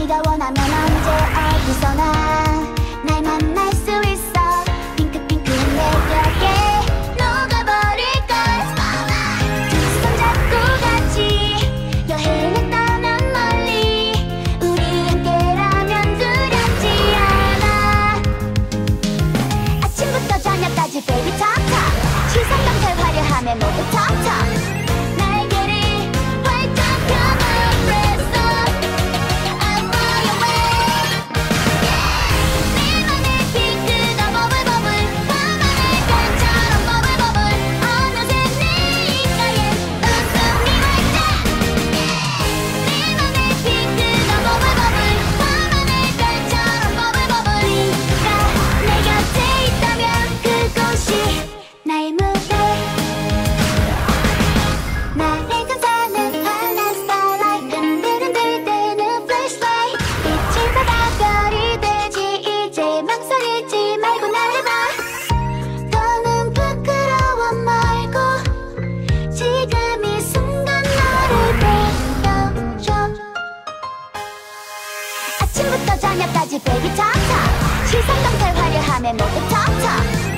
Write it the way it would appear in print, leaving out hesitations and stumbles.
네가 원하면 언제 어디서나 날 만날 수 있어. 핑크핑크한 내 벽에 녹아버릴걸. 두 손 잡고 같이 여행을 떠난 멀리. 우리 함께라면 두렵지 않아. 아침부터 저녁까지 baby talk talk. 시선 강탈 화려함에 모두 talk talk. 아침부터 저녁까지 baby talk talk. 시선 강탈 화려함에 모두 talk talk.